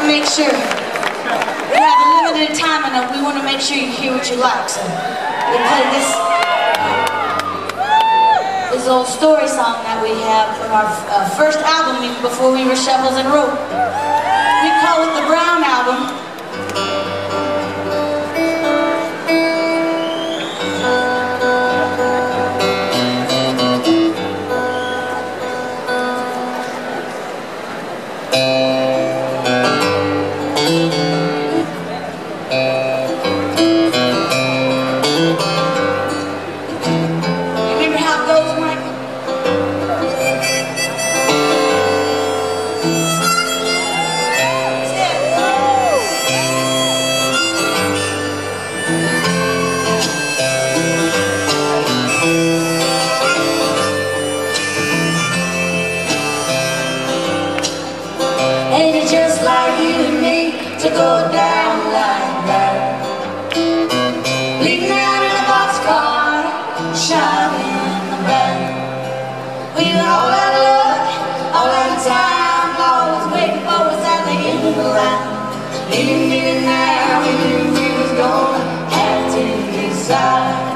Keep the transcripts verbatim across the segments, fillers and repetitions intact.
make sure we have a limited time and we want to make sure you hear what you like. So we play this this old story song that we have from our uh, first album, even before we were Shovels and Rope. We call it the Brown Album. Ain't it just like you and me to go down like that? Leaving out in a boxcar, shining in the back. We got all that luck, all that time, always waiting for us at the end of the line. Any minute now, we knew we was gonna have to decide.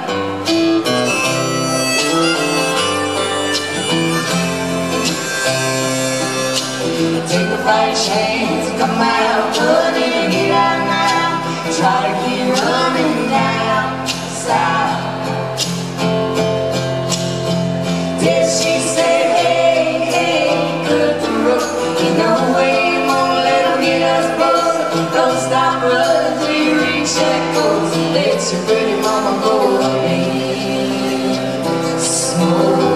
Take the fight chance, come out, put in, get out now. Try to keep running down south. Did she say, hey, hey, cut the rope? There's no way you won't let them get us both. Don't stop running till you reach that coast. Let your pretty mama go away. Smoke.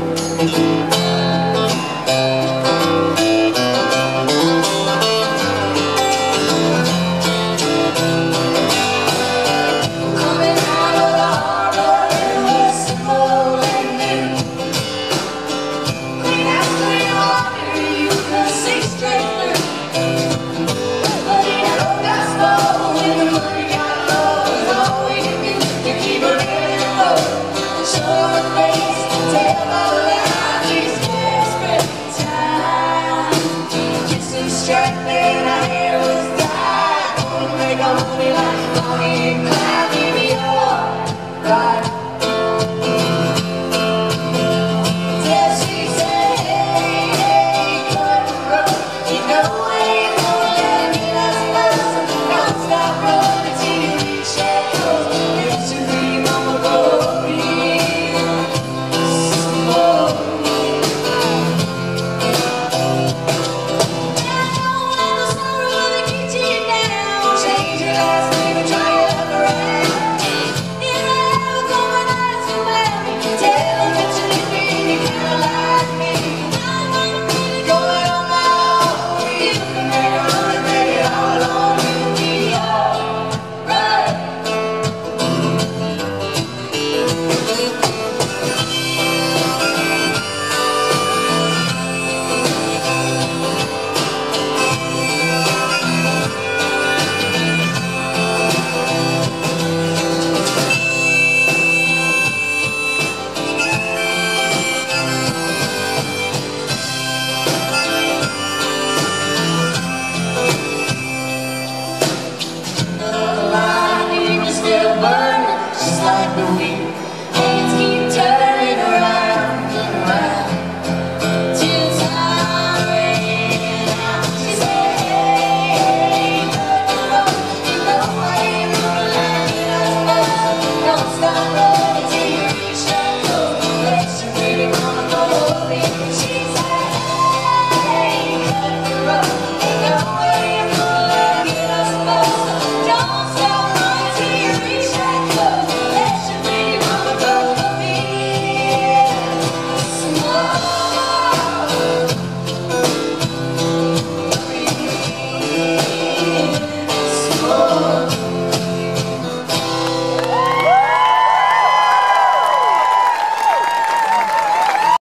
And our hair was dyed, gonna make a movie like Bonnie and Clyde, baby, oh God.